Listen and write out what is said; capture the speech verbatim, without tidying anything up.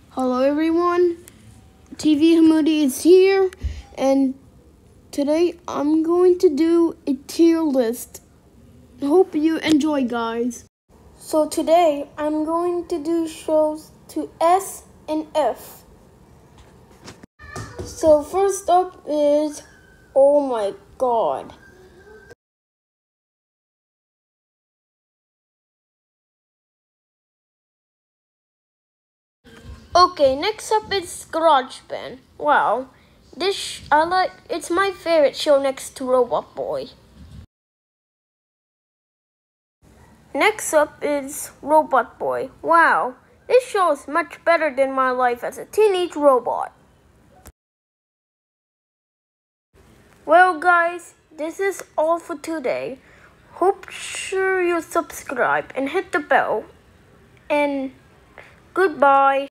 Hello everyone, T V Hamudi is here, and today I'm going to do a tier list. Hope you enjoy, guys. So today I'm going to do shows to S and F. So first up is, oh my god. Okay, next up is GarageBand. Wow, this sh- I like. It's my favorite show next to Robot Boy. Next up is Robot Boy. Wow, this show is much better than my life as a teenage robot. Well, guys, this is all for today. Hope sure you subscribe and hit the bell. And goodbye.